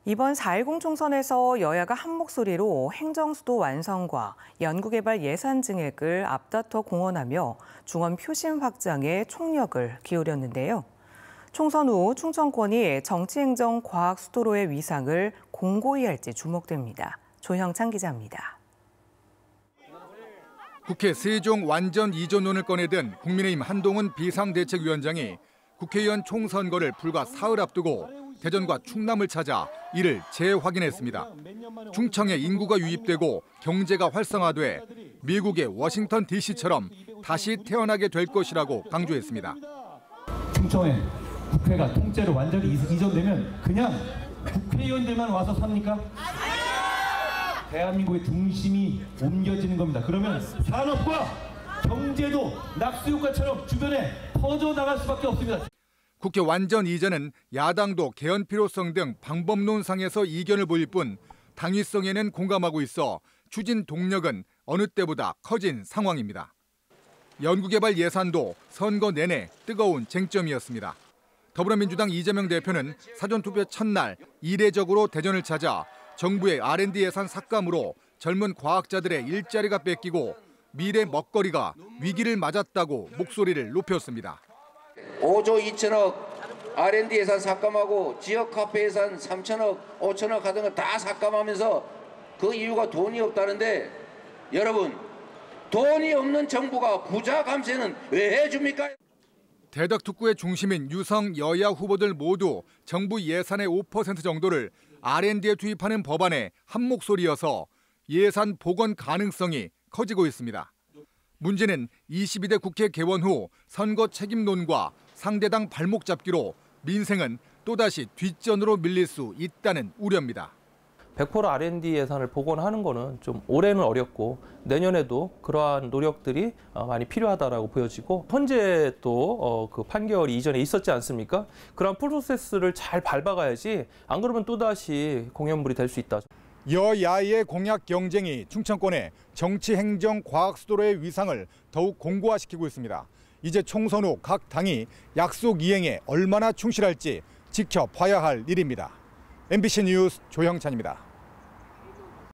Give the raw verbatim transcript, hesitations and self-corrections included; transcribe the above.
이번 사 일공 총선에서 여야가 한 목소리로 행정수도 완성과 연구개발 예산 증액을 앞다퉈 공언하며 중원 표심 확장에 총력을 기울였는데요. 총선 후 충청권이 정치행정과학수도로의 위상을 공고히 할지 주목됩니다. 조형찬 기자입니다. 국회 세종 완전 이전론을 꺼내든 국민의힘 한동훈 비상대책위원장이 국회의원 총선거를 불과 사흘 앞두고 대전과 충남을 찾아 이를 재확인했습니다. 충청에 인구가 유입되고 경제가 활성화돼 미국의 워싱턴 디씨처럼 다시 태어나게 될 것이라고 강조했습니다. 충청에 국회가 통째로 완전히 이전되면 그냥 국회의원들만 와서 삽니까? 대한민국의 중심이 옮겨지는 겁니다. 그러면 산업과 경제도 낙수효과처럼 주변에 퍼져나갈 수밖에 없습니다. 국회 완전 이전은 야당도 개헌 필요성 등 방법론상에서 이견을 보일 뿐 당위성에는 공감하고 있어 추진 동력은 어느 때보다 커진 상황입니다. 연구개발 예산도 선거 내내 뜨거운 쟁점이었습니다. 더불어민주당 이재명 대표는 사전투표 첫날 이례적으로 대전을 찾아 정부의 알 앤 디 예산 삭감으로 젊은 과학자들의 일자리가 뺏기고 미래 먹거리가 위기를 맞았다고 목소리를 높였습니다. 오조 이천억 알 앤 디 예산 삭감하고 지역 카페 예산 삼천억, 오천억 하던 거 다 삭감하면서 그 이유가 돈이 없다는데 여러분, 돈이 없는 정부가 부자 감세는 왜 해줍니까? 대덕특구의 중심인 유성 여야 후보들 모두 정부 예산의 오 퍼센트 정도를 알 앤 디에 투입하는 법안에 한 목소리여서 예산 복원 가능성이 커지고 있습니다. 문제는 이십이 대 국회 개원 후 선거 책임론과 상대당 발목 잡기로 민생은 또다시 뒷전으로 밀릴 수 있다는 우려입니다. 백 퍼센트 알 앤 디 예산을 복원하는 거는 좀 올해는 어렵고 내년에도 그러한 노력들이 많이 필요하다라고 보여지고 현재 또 그 판결이 이전에 있었지 않습니까? 그런 프로세스를 잘 밟아가야지 안 그러면 또다시 공연물이 될 수 있다. 여야의 공약 경쟁이 충청권의 정치행정과학수도로의 위상을 더욱 공고화시키고 있습니다. 이제 총선 후 각 당이 약속 이행에 얼마나 충실할지 지켜봐야 할 일입니다. 엠비씨 뉴스 조형찬입니다.